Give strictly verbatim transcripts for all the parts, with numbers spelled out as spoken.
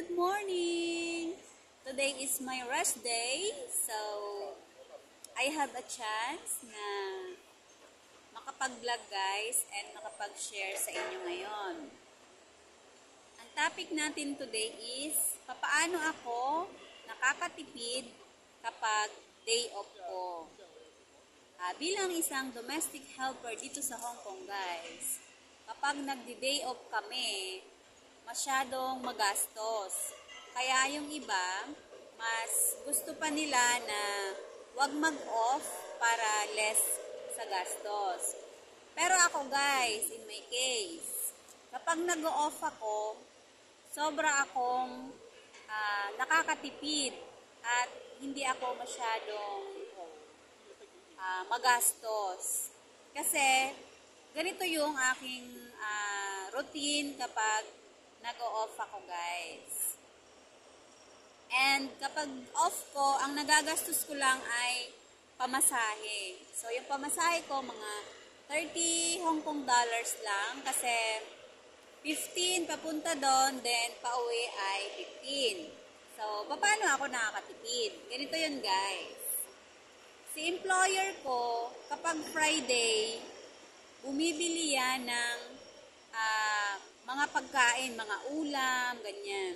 Good morning! Today is my rest day, so I have a chance na makapag-vlog guys and makapag-share sa inyo ngayon. Ang topic natin today is papaano ako nakakatipid kapag day off ko. Uh, bilang isang domestic helper dito sa Hong Kong guys, kapag nagdi-day off kami, masyadong magastos. Kaya yung iba, mas gusto pa nila na wag mag-off para less sa gastos. Pero ako guys, in my case, kapag nag-off ako, sobra akong uh, nakakatipid at hindi ako masyadong uh, magastos. Kasi ganito yung aking uh, routine kapag nag-off ako guys. And kapag off ko, ang nagagastos ko lang ay pamasahe. So yung pamasahe ko mga thirty Hong Kong dollars lang kasi fifteen papunta doon, then pauwi ay fifteen. So paano ako nakakatipid? Ganito yun guys. Si employer ko, kapag Friday, bumibili yan ng uh, mga pagkain, mga ulam, ganyan.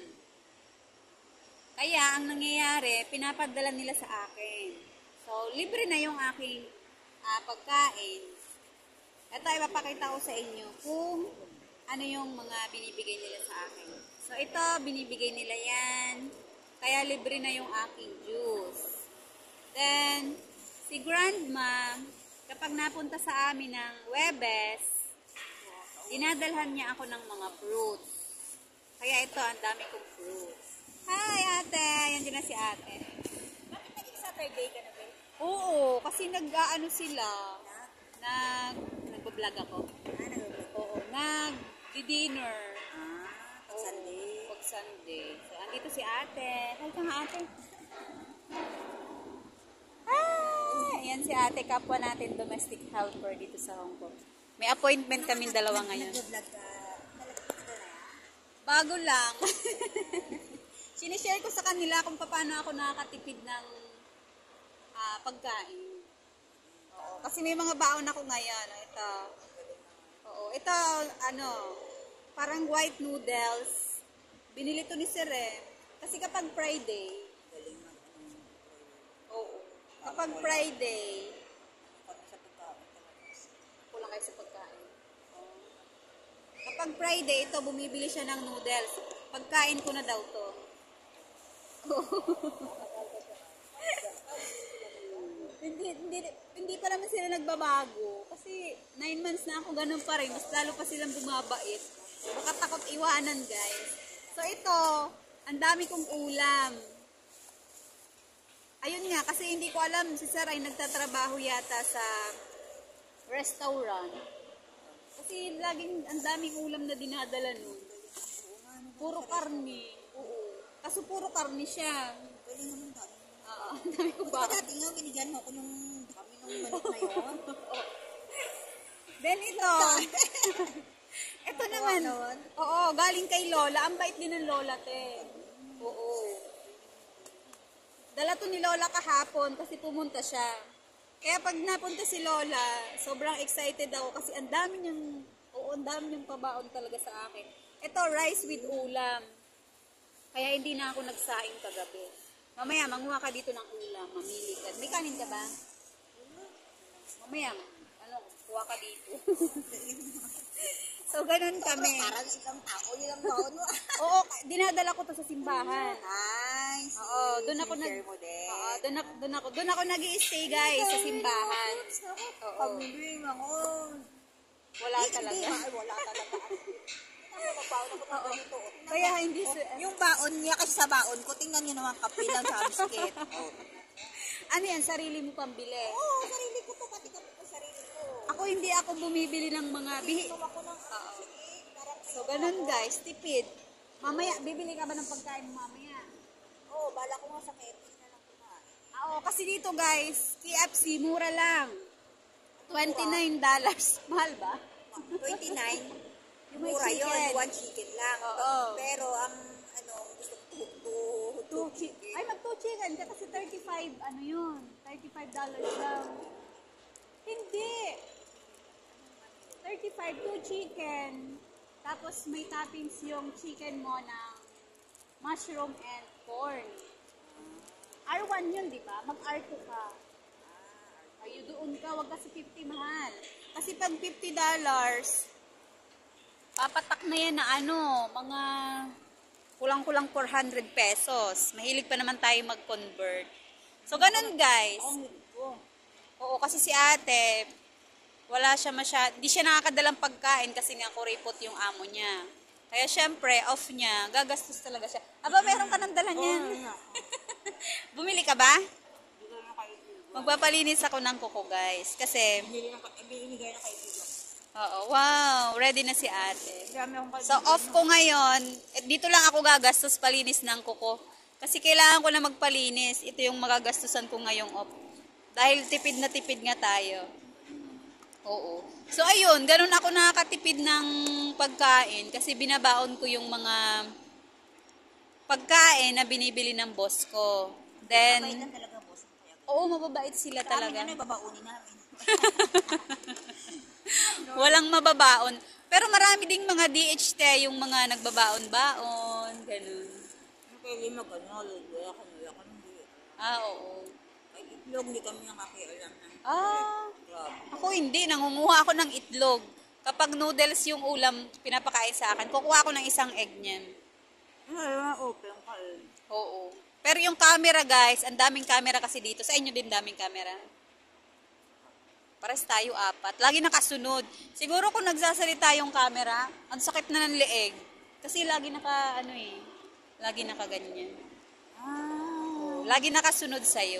Kaya, ang nangyayari, pinapadala nila sa akin. So, libre na yung aking uh, pagkain. Ito, ipapakita ko sa inyo kung ano yung mga binibigay nila sa akin. So, ito, binibigay nila yan. Kaya, libre na yung aking juice. Then, si Grandma, kapag napunta sa amin ng Webes, dinadalhan niya ako ng mga fruits. Kaya ito, ang dami kong fruits. Hi, ate! Yan din na si ate. Bakit naging Saturday ka na ba? Oo, kasi nag-ano sila. Nag... Nag-vlog ako. Ah, nag-vlog? Oo, nag-dinner. Ah, pag Sunday. Pag Sunday. So, andito si ate. Hi ka nga, ate. Ah! Yan si ate, kapwa natin domestic helper dito sa Hong Kong. May appointment kaming dalawa ngayon. Nag-vlog ka. Nalagpag na? Bago lang. Sinishare ko sa kanila kung paano ako nakakatipid ng uh, pagkain. Oo. Kasi may mga baon ako ngayon. Ito. Oo. Ito, ano, parang white noodles. Binili to ni Sir eh. Kasi kapag Friday, oo. Kapag Friday, kulang kayo sa pagkain. Oo. Kapag Friday, ito, bumibili siya ng noodles. Pagkain ko na daw to. hindi, hindi, hindi pa naman sila nagbabago. Kasi nine months na ako ganun pa rin. Mas lalo pa silang bumabait. Baka takot iwanan guys. So ito, ang dami kong ulam. Ayun nga, kasi hindi ko alam si Sir ay nagtatrabaho yata sa restaurant. Kasi laging ang daming ulam na dinadala nun. Puro karne. Oo. Kaso puro karne siya. Pwede naman dami. Oo, ang dami ko ba? Dati nga, binigyan mo ako yung kami ng manok na yun. Then ito. Ito naman. Oo, galing kay Lola. Ang bait din ng Lola, te. Oo. Dala to ni Lola kahapon kasi pumunta siya. Kaya pag napunta si Lola, sobrang excited ako kasi ang dami niyang, oo, ang dami niyang pabaon talaga sa akin. Ito, rice with ulam. Kaya hindi na ako nagsaing kagabi. Mamaya, manguha ka dito ng ulam. Mamili ka. May kanin ka ba? Mamaya, ano, kuha ka dito. So, ganun kami. Parang isang tao yun ang baon mo. Oo, dinadala ko to sa simbahan. Nice. Oo, doon ako nag mo din. Oo, doon ako doon ako doon ako nag-i-stay guys sa simbahan. Oo. Pamili ako. Wala talaga. Ay, wala talaga. Magbaon ako Oo. dito. Kaya hindi Yung baon niya kasi sa baon ko, tingnan niyo naman kape lang sa biscuit. Oh. ano yan, sarili mo pambili. Oo, sarili ko to, pati kape ko sarili ko. Ako hindi ako bumibili ng mga bihi. Ito ako ng Oo. parang So ganun guys, tipid. Mamaya bibili ka ba ng pagkain mo mamaya? Oo, bala ko nga sa K F C na lang kumain. Ah, Oo, kasi dito guys, K F C mura lang. twenty-nine dollars. Mahal ba? twenty-nine. Yung may Mura yun, chicken. one chicken lang. Oo. Pero ang ano, gusto ko Magbibingan ka kasi thirty-five, ano yun? thirty-five dollars lang. Hindi. thirty-five to chicken. Tapos may toppings yung chicken mo ng mushroom and corn. R one yun, di ba? Mag-R two ka. Ay, doon ka, wag kasi fifty mahal. Kasi pag fifty dollars, papatak na yan na ano, mga kulang-kulang four hundred pesos. Mahilig pa naman tayo mag-convert. So, ganun guys. Oo, kasi si ate, wala siya masyad, di siya nakakadalang pagkain kasi nga kuripot yung amo niya. Kaya syempre, off niya, gagastos talaga siya. Aba, meron ka ng dala niyan. Bumili ka ba? Magpapalinis ako ng kuko guys. Kasi, oo, wow, ready na si ate. So, off ko ngayon. Dito lang ako gagastos palinis ng kuko. Kasi kailangan ko na magpalinis. Ito yung magagastusan ko ngayong off. Dahil tipid na tipid nga tayo. Oo. So, ayun, ganun ako nakakatipid ng pagkain. Kasi binabaon ko yung mga pagkain na binibili ng boss ko. Then, oo, mababait sila talaga. Ano yung babaunin namin? Walang mababaon. Pero marami ding mga D H T, yung mga nagbabaon-baon, ganun. Pwede mag-ano, luloya, kanula, kanula. Ah, oo. Ay, itlog, hindi kami nakakialam na. Ah, ako hindi. Nangunguha ako ng itlog. Kapag noodles yung ulam, pinapakain sa akin, kukuha ako ng isang egg niyan. Ay, open ka eh. Oo. Pero yung camera guys, ang daming camera kasi dito. Sa inyo din daming camera. Pares tayo apat. Lagi nakasunod. Siguro kung nagsasalita yung camera, ang sakit na ng leeg. Kasi lagi naka, ano eh, lagi nakaganyan. Ah. Lagi nakasunod sa'yo.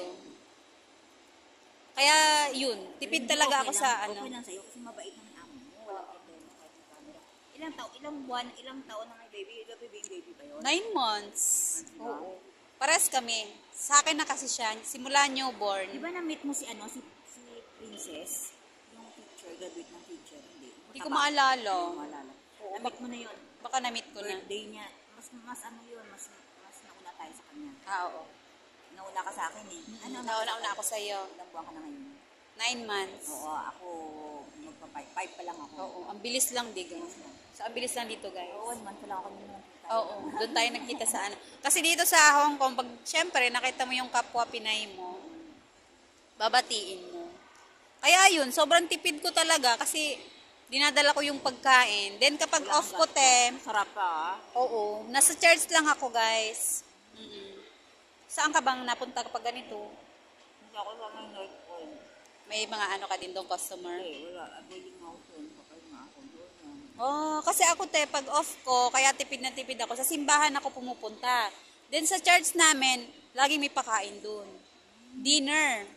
Kaya yun, tipid talaga ako sa ano. Okay lang sa'yo kasi mabait ng amo mo. Wala problema kahit yung camera. Ilang taon, ilang buwan, ilang taon na may baby? Ilang baby, baby ba yun? Nine months. Oo. Pares kami. Sa akin na kasi siya, simula newborn. Di ba na-meet mo si ano, si, si Princess? Yung teacher, graduate ng teacher. Hindi. Hindi ko maalala. Hindi ko maalala. Oo, Na-meet mo na yun. Baka na-meet ko na. Birthday niya. Mas, mas ano yun, mas, mas nauna tayo sa kanya. Ah, oo. Nauna ka sa akin eh. Ano, Nauna-una ako sa'yo. Ilang buwan ka na ngayon? Nine months. Oo, ako magpa-five. Five pa lang ako. Oo, ang bilis lang di guys. So, ang bilis lang dito guys. Oo, one month pa lang ako nung nakita. Oo, doon tayo nagkita sa ano. Kasi dito sa Hong Kong, pag syempre nakita mo yung kapwa Pinay mo, babatiin mo. Kaya yun, sobrang tipid ko talaga kasi dinadala ko yung pagkain. Then kapag Wala off kang ko, te, Sarap pa ah. oo, nasa church lang ako guys. Mm-mm. Saan ka bang napunta kapag ganito? Hindi ako sa mga North Point. May mga ano ka din doon customer? Eh, wala. Abiling ako doon. Kapag nga ako doon. Oh, kasi ako te, pag off ko, kaya tipid na tipid ako. Sa simbahan ako pumupunta. Then sa church namin, lagi may pakain doon. Dinner.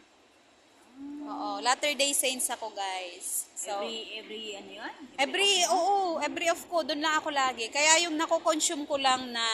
Oo, Latter-day Saints ako, guys. So, every, every ano yun? every, oo, every off ko, doon lang ako lagi. Kaya yung nako-consume ko lang na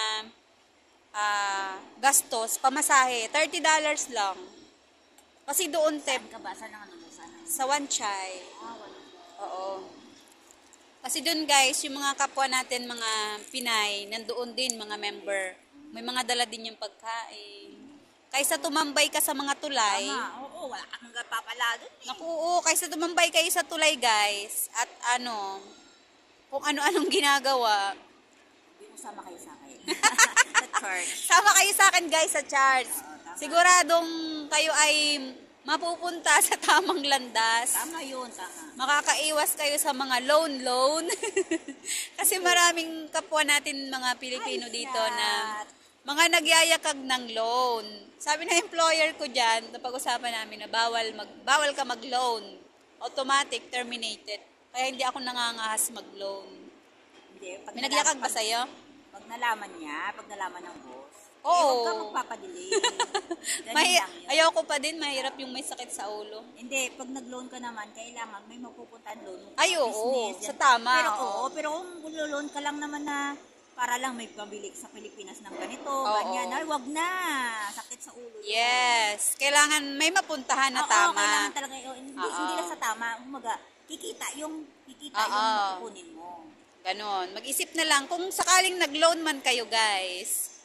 ah, gastos, pamasahe, thirty dollars lang. Kasi doon, te, Saan ka ba? Saan ang ano mo? Saan ang... sa Wan Chai. Ah, wala. Oo. Kasi doon guys, yung mga kapwa natin, mga Pinay, nandoon din mga member. May mga dala din yung pagkain. Kaysa tumambay ka sa mga tulay. Tama. Oo, wala kang papala doon eh. Naku, oo, kaysa tumambay kayo sa tulay guys. At ano, kung ano-anong ginagawa. Hindi mo sama kayo sa akin. Sa church. Sama kayo sa akin guys sa church. Oo, tama. Siguradong kayo ay mapupunta sa tamang landas. Tama yun, tama. Makakaiwas kayo sa mga loan-loan. Kasi maraming kapwa natin mga Pilipino Ay, dito sad. na mga nagyayakag ng loan. Sabi ng employer ko dyan, napag-usapan namin na bawal, mag, bawal ka mag-loan. Automatic, terminated. Kaya hindi ako nangangahas mag-loan. Hindi, pag May nagyakag ba pag- sa'yo? Pag nalaman niya, pag nalaman ng boss, Oo. eh, huwag ka magpapadili. Ganyan Mahi- lang yun. ayaw ko pa din, mahirap yung may sakit sa ulo. Hindi, pag nag-loan ka naman, kailangan may mapupuntahan loan. Ay, oo. Business, Sa yan. tama, Pero oo. oo, pero kung loan ka lang naman na para lang may pabili sa Pilipinas ng ganito, Oo. ganyan, ay, wag na. Sakit sa ulo. yun. Yes. Kailangan may mapuntahan na Oo, tama. kailangan talaga, oh, hindi, Oo. hindi lang sa tama, umaga, kikita yung, kikita Oo. yung kukunin mo. Ganon. Mag-isip na lang kung sakaling nag-loan man kayo, guys.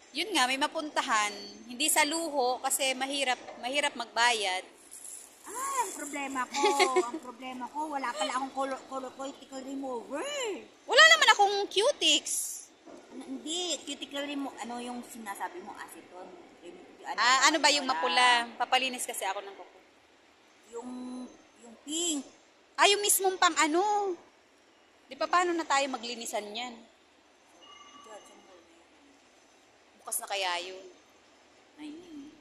yun nga, may mapuntahan. Hindi sa luho kasi mahirap, mahirap magbayad. Ah, ang problema ko, ang problema ko, wala pala akong color, color, cuticle remover. Wala naman akong cutics. Ano, hindi, cuticle remover, ano yung sinasabi mo, acetone? Remo- ano, Ah, ano ba yung wala. mapula? Papalinis kasi ako ng kuko. Yung, yung pink. Ah, yung mismong pang ano. Di pa paano na tayo maglinisan yan? Diyan, sa mall na yun. Bukas na kaya yun. Ay, hindi.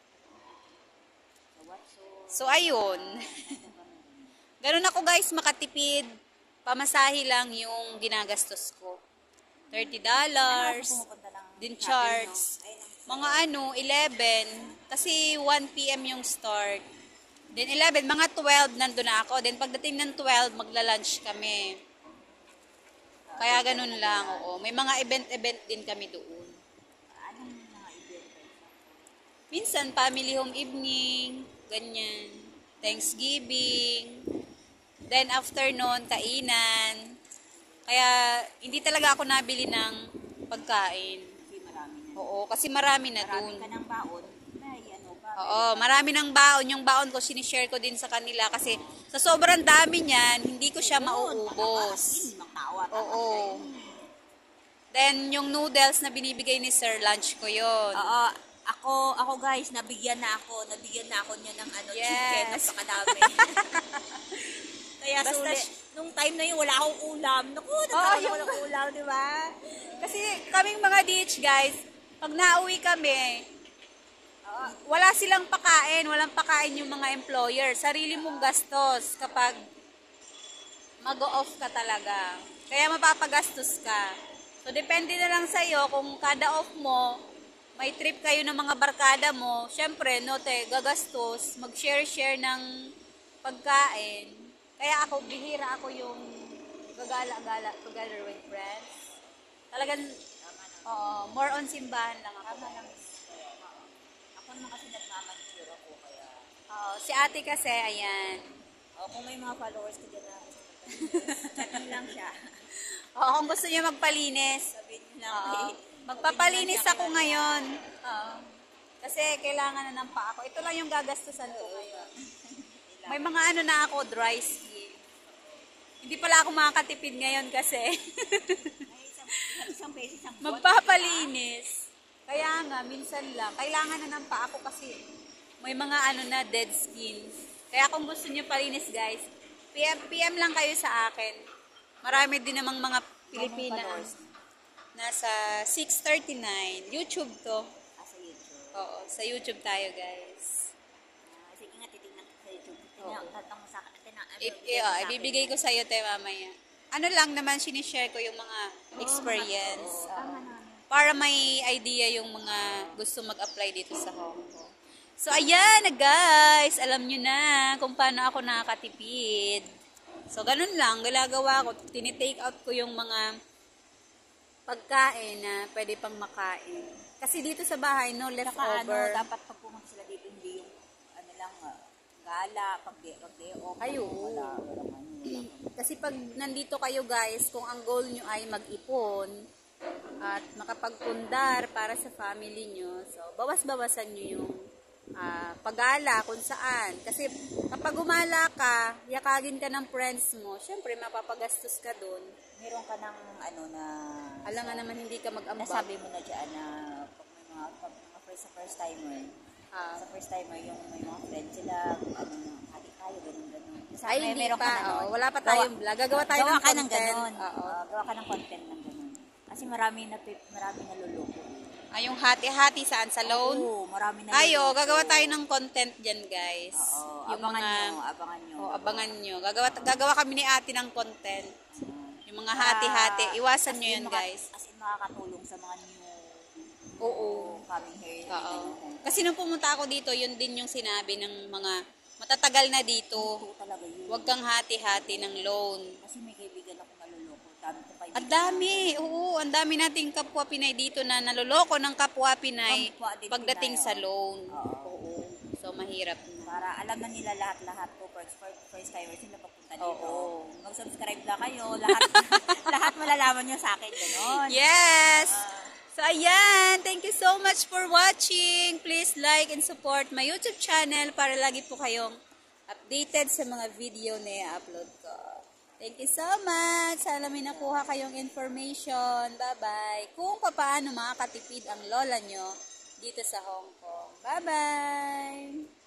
Sa Watson. So, ayun. Ganun ako guys, makatipid. Pamasahe lang yung ginagastos ko. thirty dollars. Pumupunta ng Din shopping, charts. no? Ay, ng- Mga ano, eleven. Kasi one p m yung start. Then eleven, mga twelve nandun na ako. Then pagdating ng twelve, magla-lunch kami. Kaya ganun lang, oo. May mga event-event din kami doon. Anong mga event? Minsan, family home evening, ganyan. Thanksgiving. Then after nun, kainan. Kaya hindi talaga ako nabili ng pagkain. Kasi marami na. Oo, kasi marami na Marami dun. ka ng baon. May ano ba? Oo, marami ng baon. Yung baon ko, sinishare ko din sa kanila. Kasi sa sobrang dami niyan, hindi ko siya mauubos. Oo. Then, yung noodles na binibigay ni Sir, lunch ko yon. Oo. Ako, ako guys, nabigyan na ako. Nabigyan na ako niya ng ano, Yes. chicken. Napakadami. Kaya Basta sulit. sh- Nung time na yun, wala akong ulam. Naku, Oo, nagkaroon yung- ako ng ulam, di ba? Kasi kaming mga D H guys, pag nauwi kami, uh, wala silang pakain, walang pakain yung mga employer. Sarili mong gastos kapag mag-off ka talaga. Kaya mapapagastos ka. So, depende na lang sa'yo kung kada off mo, may trip kayo ng mga barkada mo, syempre, no, te, gagastos, mag-share-share ng pagkain. Kaya ako, bihira ako yung gagala-gala together with friends. Talagang, oo, more on simbahan lang ako. Tama lang. Ako naman kasi nagmamanicure ako, kaya... Oo, si ate kasi, ayan. Oh, kung may mga followers ka dyan na gusto chatting lang siya. Oo, kung gusto niyo magpalinis, Sabihin niyo lang. oo, eh, magpapalinis ako ngayon. Oo. Kasi kailangan na ng pa ako. Ito lang yung gagastusan ko ngayon. May mga ano na ako, dry skin. Hindi pala ako makakatipid ngayon kasi. Ay, isang, isang beses, isang buwan. Magpapalinis. Kaya nga, minsan lang. Kailangan na ng pa ako kasi may mga ano na, dead skin. Kaya kung gusto niyo palinis guys, P M, P M lang kayo sa akin. Marami din namang mga Pilipina. followers? Nasa six thirty-nine. YouTube to. Ah, sa YouTube. Oo, sa YouTube tayo guys. Ah, sige nga, titignan ko sa YouTube. Oo. Tingnan, tatang mo sa akin. Tingnan, ano, I- bigay i- mo oh, sa akin. ibibigay ko sa'yo te mamaya. Ano lang naman, sinishare ko yung mga experience. Oo, tama Oo. na. Para may idea yung mga gusto mag-apply dito sa Hong Kong. So, ayan na guys. Alam nyo na kung paano ako nakakatipid. So, ganun lang. Galagawa ko. Tinitake out ko yung mga pagkain na pwede pang makain. Kasi dito sa bahay, no, Saka ano, leftover. dapat pag pumunta sila dito, hindi yung, ano lang, ah, gala, pag day, pag day off. Ay, oo. Wala, wala, ano, wala. Kasi pag nandito kayo guys, kung ang goal nyo ay mag-ipon at makapagpundar para sa family nyo, so bawas-bawasan nyo yung ah, paggala kung saan. Kasi kapag gumala ka, yakagin ka ng friends mo, syempre mapapagastos ka doon. Meron ka ng, ano, na, Alam nga naman hindi ka mag-ambag. nasabi mo na dyan na, pag may mga, pag mga first, sa first timer, Ah, sa first timer, yung may mga friends sila, ano, hati tayo, ganun, ganun. Sa- ay, may- hindi meron ka pa. na nun. Oh, wala pa Gawa- tayong vlog. Gagawa tayo gawa ng ka ng content. ganun. Oo. Ah, gawa ka ng content ng ganun. Kasi marami na, marami na luloko. Ay, yung hati-hati saan? Sa loan? Oo, marami na Ayo, luloko. gagawa tayo ng content dyan, guys. Oo, yung abangan mga, nyo, abangan nyo. oh, abangan nyo. Gagawa, gagawa kami ni ate ng content. Yung mga hati-hati. Ah, Iwasan as nyo in yun, maka- guys. As in, makakatulong sa mga new Oo. coming here. Oo. Ganun. Kasi nung pumunta ako dito, yun din yung sinabi ng mga matatagal na dito. Totoo talaga yun. Huwag kang hati-hati ng loan. Kasi may kaibigan ako naluloko. Dami ko kaibigan. Ang dami. Oo, ang dami nating kapwa Pinay dito na naloloko ng kapwa Pinay Kapwa din pagdating Pinay, sa oo. loan. Oo. Oo. So, mahirap na. Para alam na nila lahat-lahat ko. First, first, first timer sila papunta dito. Oo. Mag-subscribe na kayo. Lahat lahat malalaman nyo sa akin. Ganon. Yes! Ah. So, ayan. Thank you so much for watching. Please like and support my YouTube channel para lagi po kayong updated sa mga video na i-upload ko. Thank you so much. Sana may nakuha kayong information. Bye-bye. Kung paano makakatipid ang lola nyo dito sa Hong Kong. Bye-bye.